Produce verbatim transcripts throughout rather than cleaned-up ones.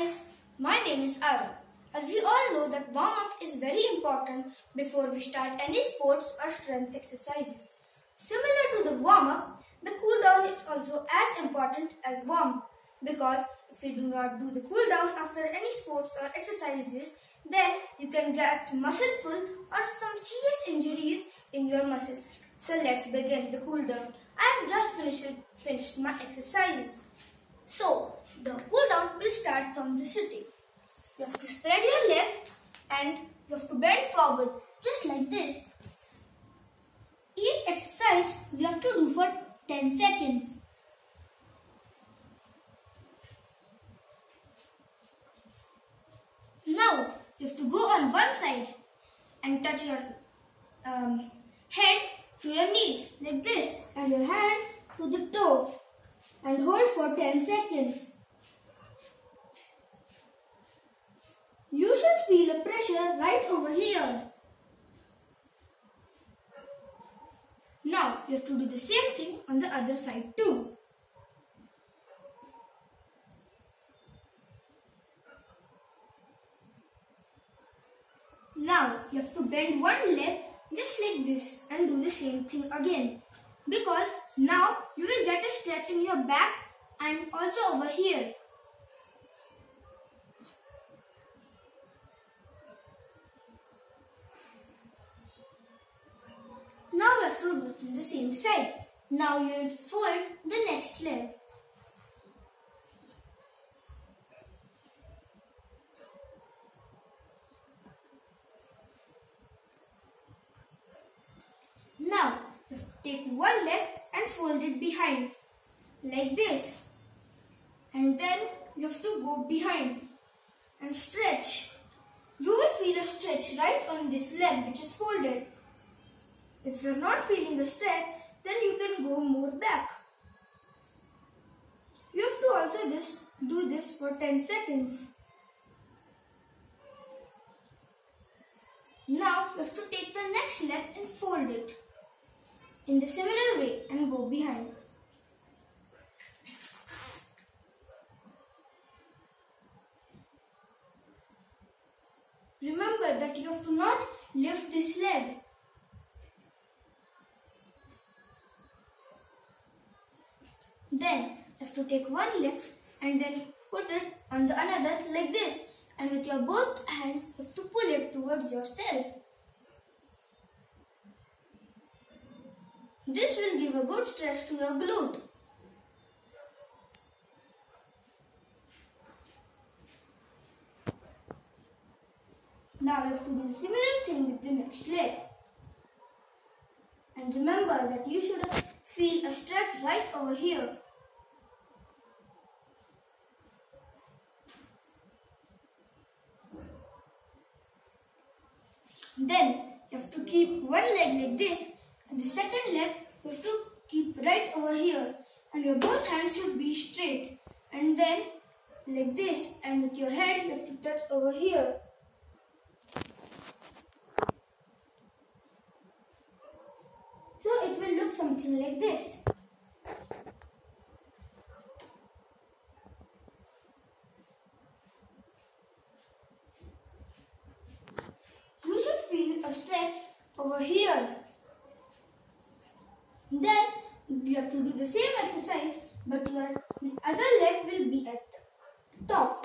guys, my name is Ara. As we all know that warm-up is very important before we start any sports or strength exercises. Similar to the warm-up, the cool-down is also as important as warm-up because if you do not do the cool-down after any sports or exercises, then you can get muscle pull or some serious injuries in your muscles. So let's begin the cool-down. I have just finished, finished my exercises. So, the cool down will start from the sitting. You have to spread your legs and you have to bend forward just like this. Each exercise you have to do for ten seconds. Now, you have to go on one side and touch your um, head to your knee like this and your hand to the toe and hold for ten seconds. You should feel a pressure right over here. Now you have to do the same thing on the other side too. Now you have to bend one leg just like this and do the same thing again. Because now you will get a stretch in your back and also over here. Now you have to do it on the same side. Now you will fold the next leg. Now you have to take one leg and fold it behind like this. And then you have to go behind and stretch. You will feel a stretch right on this leg which is folded. If you are not feeling the stretch, then you can go more back. You have to also just do this for ten seconds. Now you have to take the next leg and fold it in the similar way and go behind. Remember that you have to not lift this leg. Then you have to take one leg and then put it on the another like this. And with your both hands, you have to pull it towards yourself. This will give a good stretch to your glute. Now you have to do the similar thing with the next leg. And remember that you should feel a stretch right over here. Then you have to keep one leg like this and the second leg you have to keep right over here and your both hands should be straight and then like this and with your head you have to touch over here. So it will look something like this. You should feel a stretch over here. Then you have to do the same exercise but your other leg will be at the top.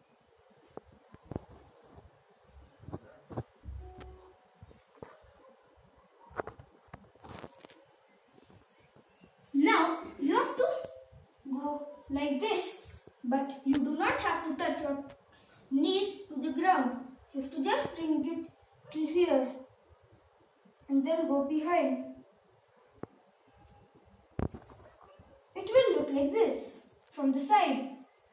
Now you have to go like this, but you do not have to touch your knees to the ground. You have to just bring it to here and then go behind. It will look like this from the side.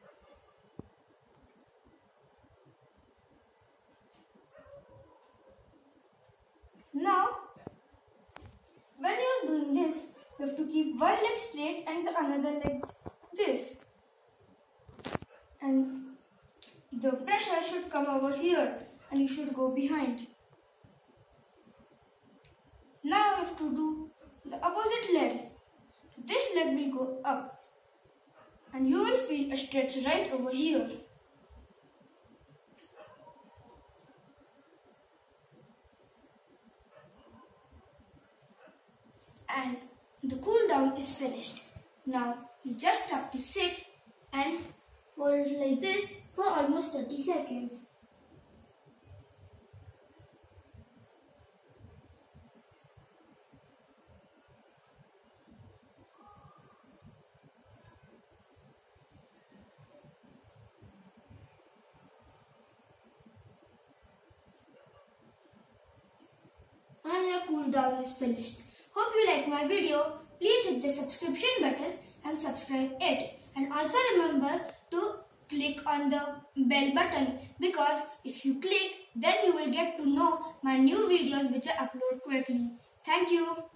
Now, when you are doing this, you have to keep one leg straight and the another leg this. And the pressure should come over here and you should go behind. Now you have to do the opposite leg. This leg will go up and you will feel a stretch right over here. and the cool down is finished. Now you just have to sit and hold like this for almost thirty seconds. And your cool down is finished. Hope you like my video. Please hit the subscription button and subscribe it. And also remember to click on the bell button, because if you click, then you will get to know my new videos which I upload quickly. Thank you.